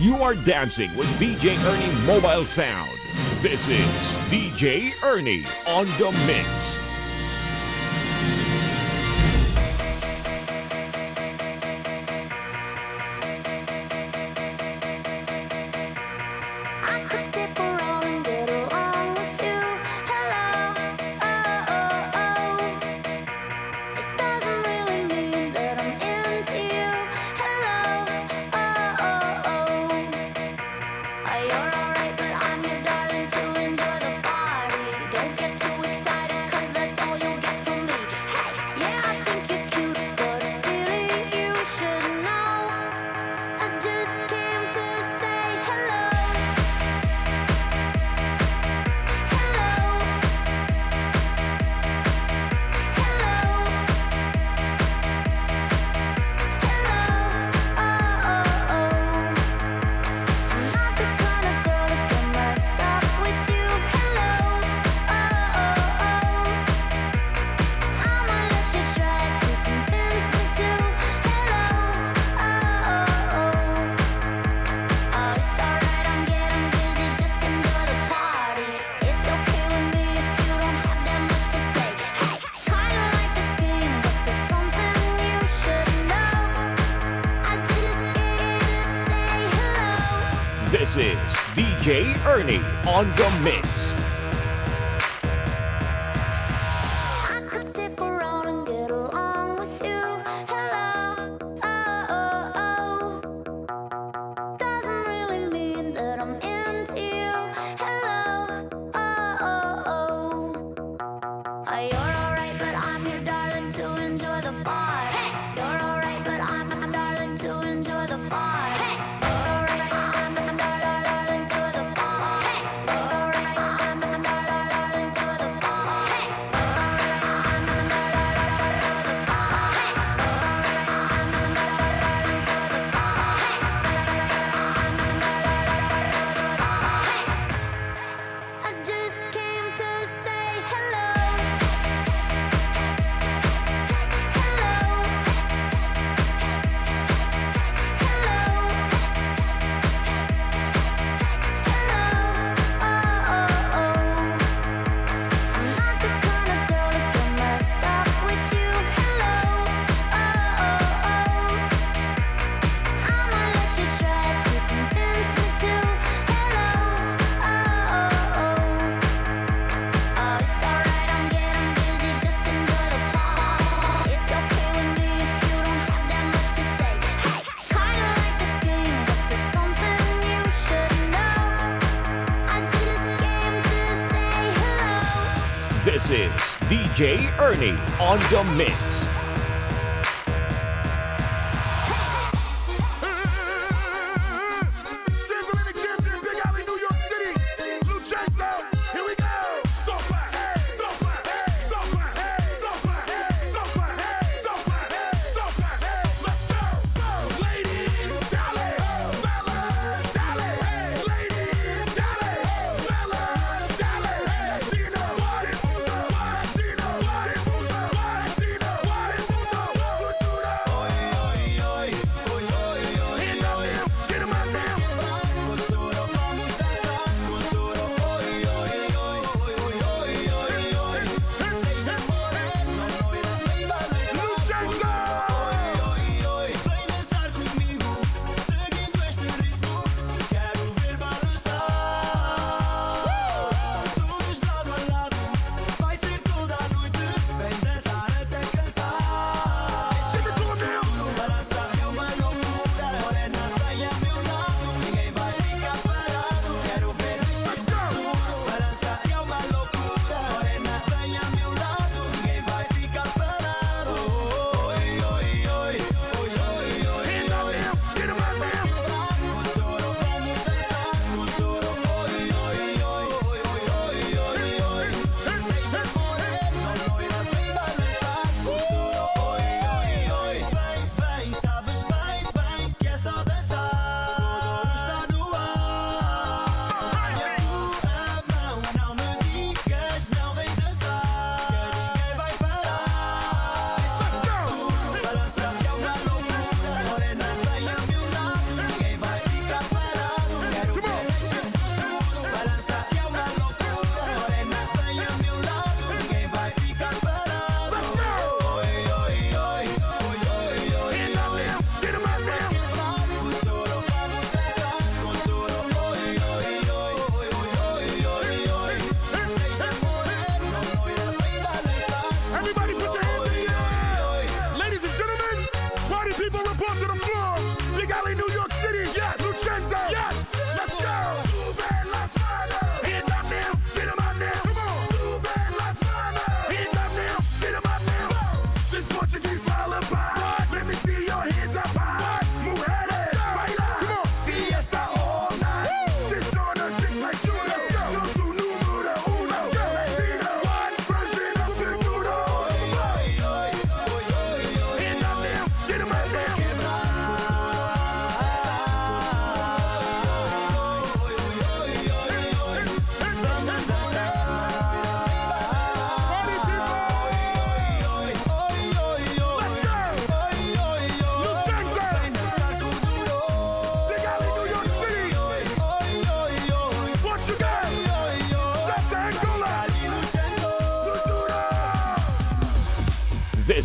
You are dancing with DJ Ernie Mobile Sound. This is DJ Ernie on the mix. This is DJ Ernie on the mix. This is DJ Ernie on the mix.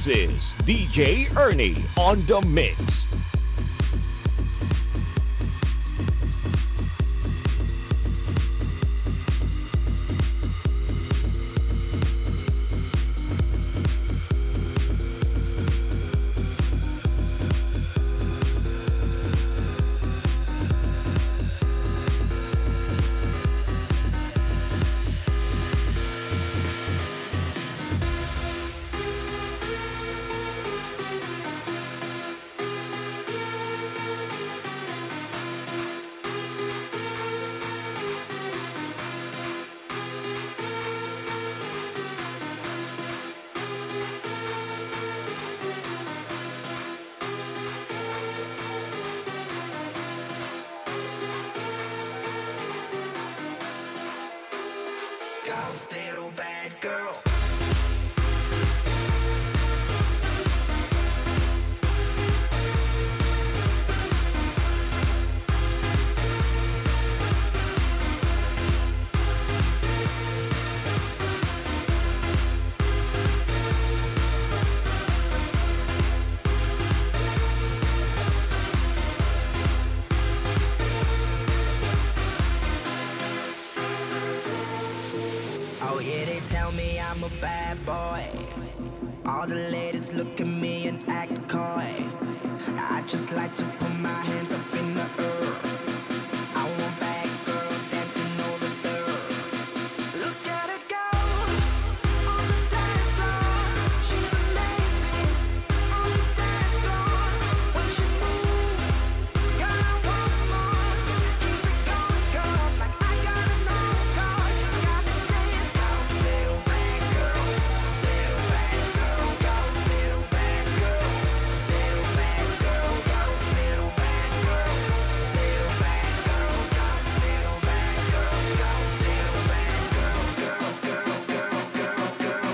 This is DJ Ernie on the mix. Little bad girl. Oh yeah, they tell me I'm a bad boy. All the ladies look at me and act coy. I just like to put my hands up in the air. I want bad girl dancing over there. Look at her go on the dance floor. She's amazing on the dance floor. When she moves, girl, I want more. Keep it going, girl, like I got an old car. You got me saying, go, little bad girl, little bad girl, go, little bad girl, little bad girl, go, little bad girl, little bad girl, go, little bad girl, go, little bad girl, girl, girl, girl, girl,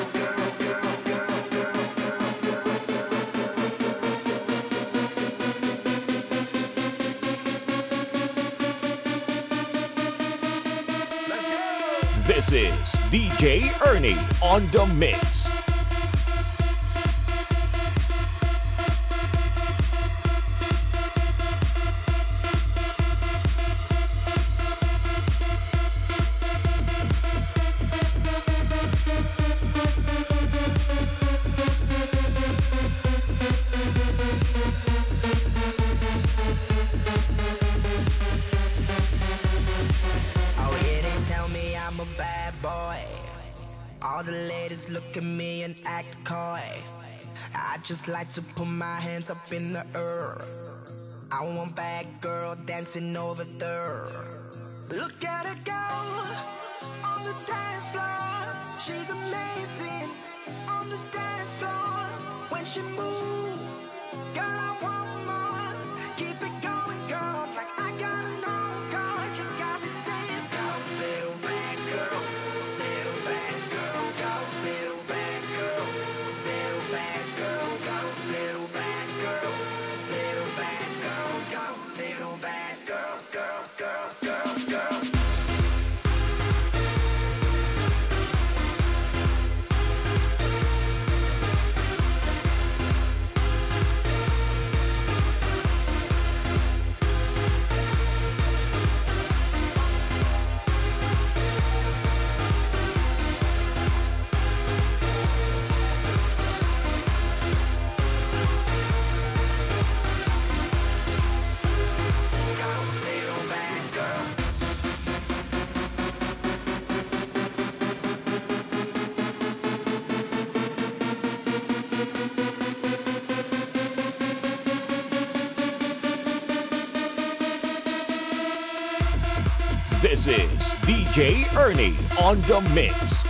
This is DJ Ernie on the mix. Oh yeah, they tell me I'm a bad boy. All the ladies look at me and act coy. I just like to put my hands up in the air. I want bad girl dancing over there. Look at her go on the dance floor. She's amazing on the dance floor. When she moves, girl, I want more. Keep it going, girl, like I got an old car. You got me saying, go, little bad girl, little bad girl, go, little bad girl, little bad girl, go, little bad girl, little bad girl, go, little bad girl, girl, girl, girl, girl. This is DJ Ernie on the mix.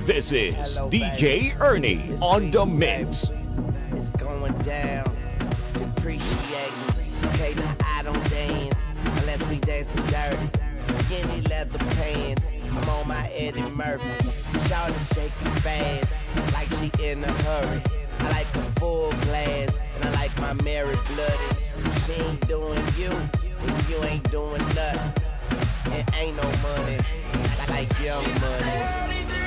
This is DJ Ernie on the mix. It's going down. Depreciate. Okay, now I don't dance unless we dancing dirty. Skinny leather pants. I'm on my Eddie Murphy. Shawty shaking fast like she in a hurry. I like a full glass and I like my Mary bloody. She ain't doing you and you ain't doing nothing. It ain't no money like young money.